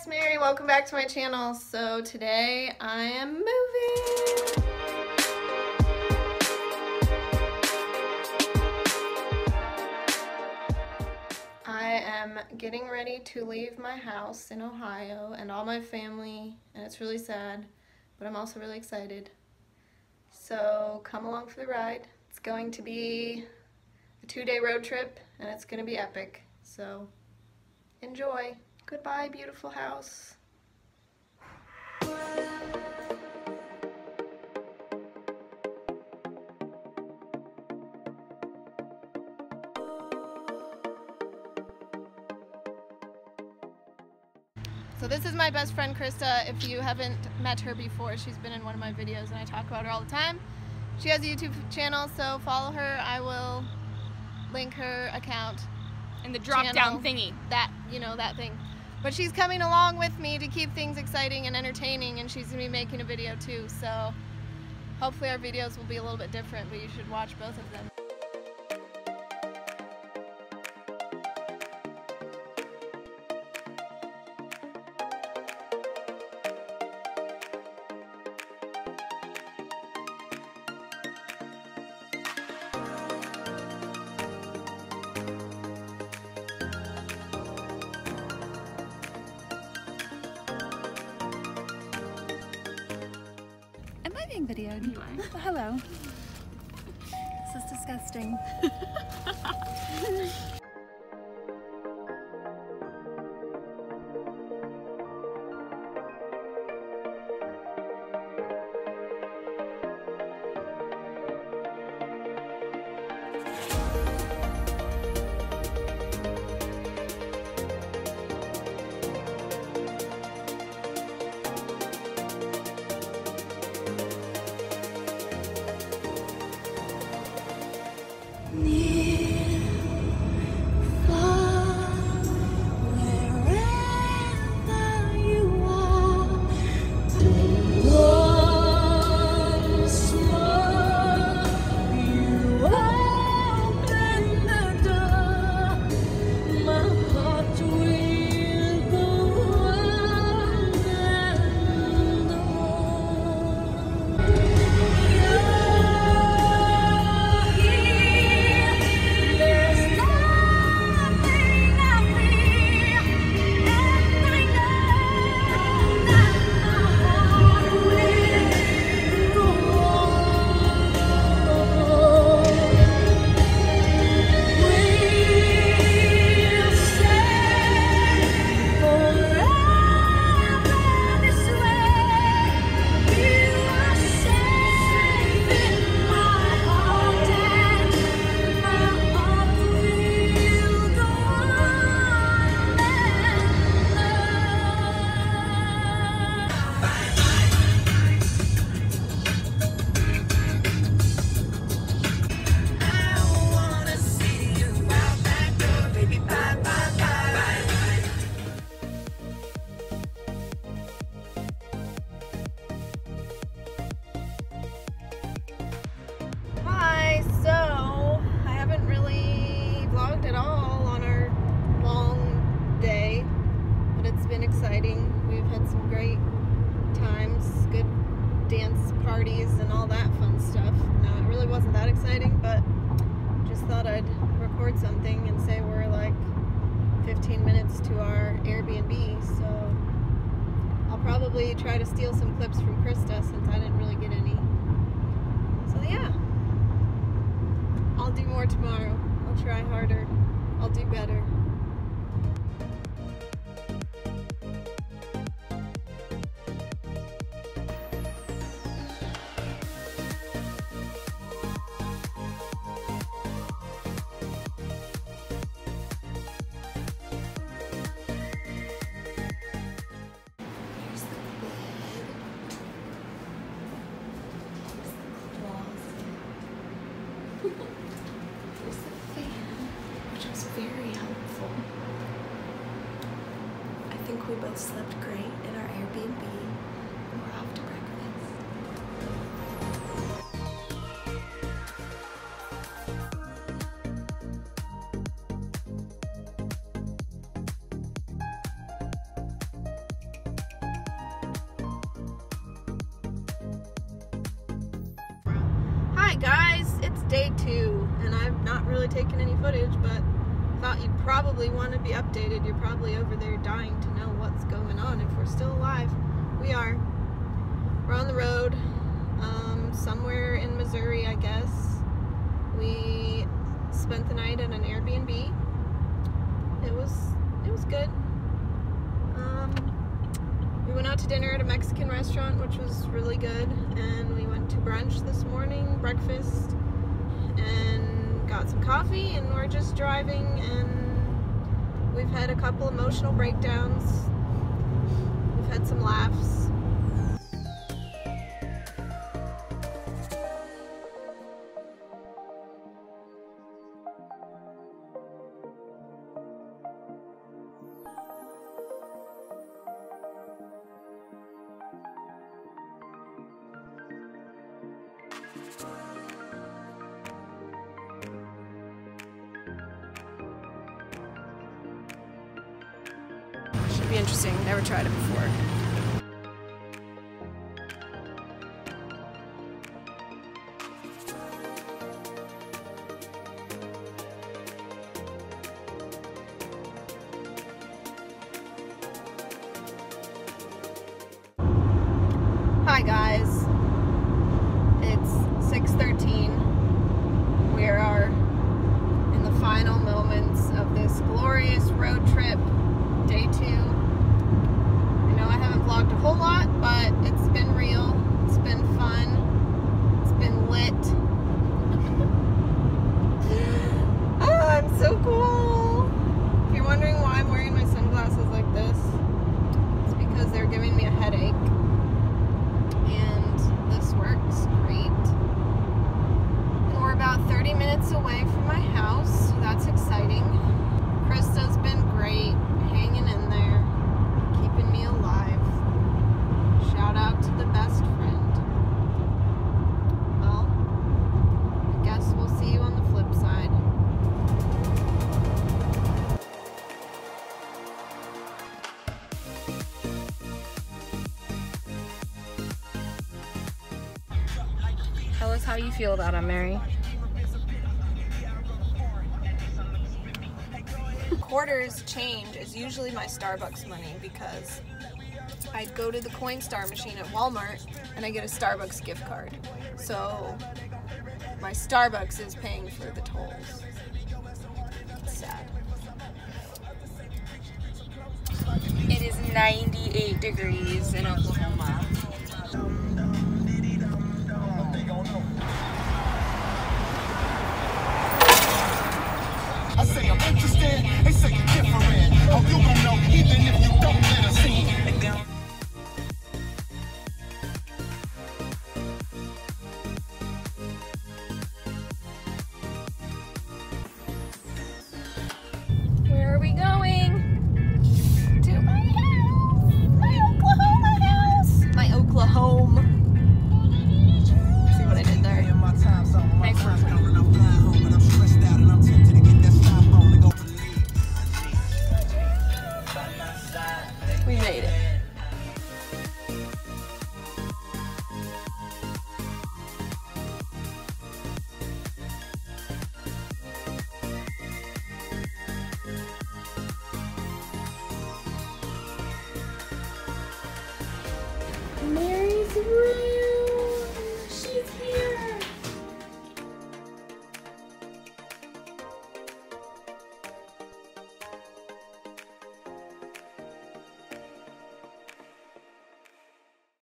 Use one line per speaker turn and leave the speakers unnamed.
it's Mary. Welcome back to my channel. So today I am moving. I am getting ready to leave my house in Ohio and all my family, and it's really sad, but I'm also really excited. So come along for the ride. It's going to be a 2-day road trip and it's going to be epic. So enjoy. Goodbye, beautiful house. So this is my best friend Krista. If you haven't met her before, she's been in one of my videos and I talk about her all the time. She has a YouTube channel, so follow her. I will link her account
in the drop down thingy.
That, you know, that thing. But she's coming along with me to keep things exciting and entertaining, and she's going to be making a video too, so hopefully our videos will be a little bit different, but you should watch both of them.
Being videoed.
You are.
Oh, hello. This is disgusting.
We've had some great times, good dance parties and all that fun stuff. No, it really wasn't that exciting, but just thought I'd record something and say we're like 15 minutes to our Airbnb, so I'll probably try to steal some clips from Krista since I didn't really get any. So yeah, I'll do more tomorrow. I'll try harder. I'll do better. Here's the fan, which was very helpful. I think we both slept great in our Airbnb, and we're off to breakfast. guys, it's day 2, and I've not really taken any footage, but thought you'd probably want to be updated. You're probably over there dying to know what's going on, if we're still alive. We are. We're on the road, somewhere in Missouri, I guess. We spent the night at an Airbnb. It was good. We went out to dinner at a Mexican restaurant, which was really good, and we went to brunch this morning, breakfast, and got some coffee, and we're just driving, and we've had a couple emotional breakdowns. We've had some laughs. Should be interesting. Never tried it before. Hi guys. It's 6:13. We are in the final moments of this glorious road trip. Day 2. I know I haven't vlogged a whole lot, but it's been real. It's been fun. It's been lit. Oh, I'm so cool. If you're wondering why I'm wearing my sunglasses like this, it's because they're giving me a headache. And this works great. And we're about 30 minutes away from my house, so that's exciting. Krista's been great. Hanging in there, keeping me alive. Shout out to the best friend. Well, I guess we'll see you on the flip side. Tell us how you feel about him, Mary. Quarters change is usually my Starbucks money, because I go to the Coinstar machine at Walmart and I get a Starbucks gift card. So my Starbucks is paying for the tolls. It's sad.
It is 98 degrees in Oklahoma.
I say I'm interested, they say you're different. Oh, you gon' know even if you don't let us see.
Where are we going? To my house! My Oklahoma house! My Oklahoma. See what I did there? Nice one. We made it. Mary's ring.